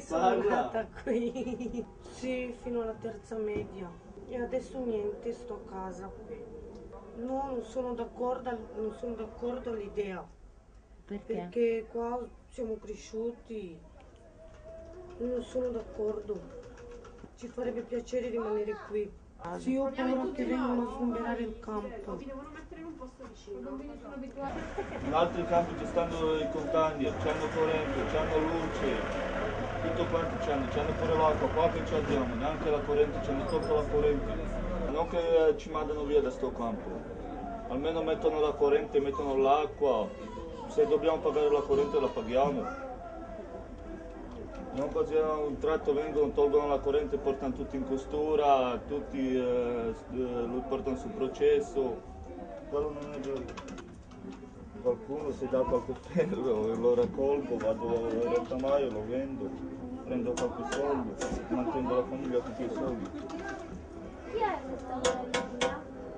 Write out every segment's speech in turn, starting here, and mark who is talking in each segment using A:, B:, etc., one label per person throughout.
A: sono nata qui, sì, fino alla terza media e adesso niente, sto a casa. No, non sono d'accordo all'idea. Perché qua siamo cresciuti, non sono d'accordo. Ci farebbe piacere rimanere qui. Sì, ho paura che vengano a sgomberare il campo.
B: In altri campi ci stanno i contagni, c'hanno corrente, c'hanno luce, tutto quanto c'hanno pure l'acqua, qua che ci abbiamo, neanche la corrente, c'hanno tolto la corrente. Non che ci mandano via da sto campo, almeno mettono la corrente, mettono l'acqua, se dobbiamo pagare la corrente la paghiamo. Non così a un tratto vengono, tolgono la corrente, portano tutti in costura, tutti lo portano sul processo. Quello non è vero. Qualcuno si dà qualche ferro, lo raccolgo, vado al rottamaio, lo vendo, prendo qualche soldo, mantengo la famiglia con quei soldi.
C: Chi è questa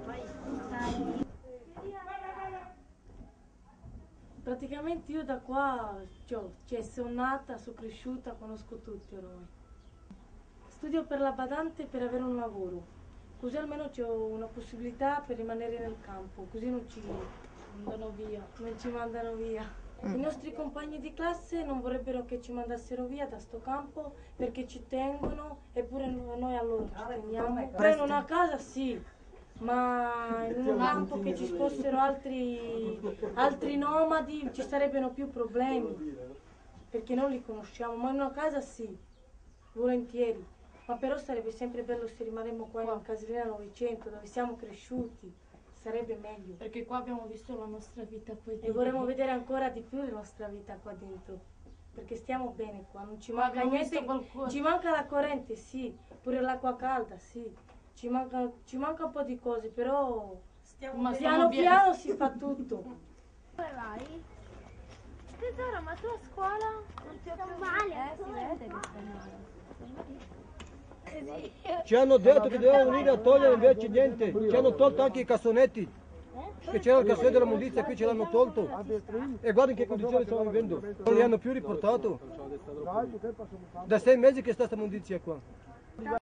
A: Praticamente io da qua, cioè sono nata, sono cresciuta, conosco tutti ormai. Studio per la badante per avere un lavoro, così almeno ho una possibilità per rimanere nel campo, così non ci mandano via. I nostri compagni di classe non vorrebbero che ci mandassero via da sto campo perché ci tengono, eppure noi a loro ci teniamo. Però in una casa sì, ma in un campo che ci fossero altri nomadi ci sarebbero più problemi, perché non li conosciamo, ma in una casa sì, volentieri. Ma però sarebbe sempre bello se rimarremmo qua in Casilina 900, dove siamo cresciuti, sarebbe meglio.
D: Perché qua abbiamo visto la nostra vita qua dentro.
A: E vorremmo vedere ancora di più la nostra vita qua dentro, perché stiamo bene qua, non ci manca niente, ci manca la corrente, sì, pure l'acqua calda, sì, ci manca un po' di cose, però piano piano si fa tutto.
C: Dove vai? Tesoro, ma tu a scuola non ti ho più male? Si vede che stai male.
E: Ci hanno detto che dovevano venire a togliere, invece niente, ci hanno tolto anche i cassonetti, che c'era il cassetto della mondizia, qui ce l'hanno tolto, e guarda in che condizioni stiamo vivendo, non li hanno più riportato, da 6 mesi che sta questa mondizia qua.